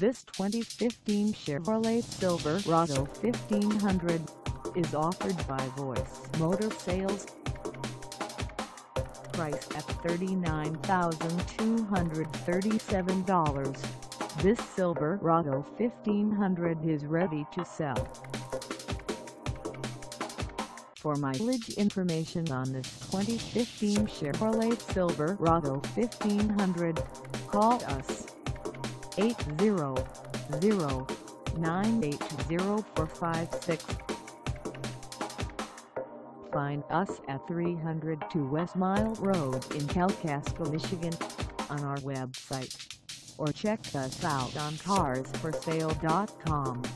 This 2015 Chevrolet Silverado 1500 is offered by Voice Motor Sales. Price at $39,237. This Silverado 1500 is ready to sell. For mileage information on this 2015 Chevrolet Silverado 1500, call us 800-980-456. Find us at 302 West Mile Road in Kalkaska, Michigan, on our website, or check us out on carsforsale.com.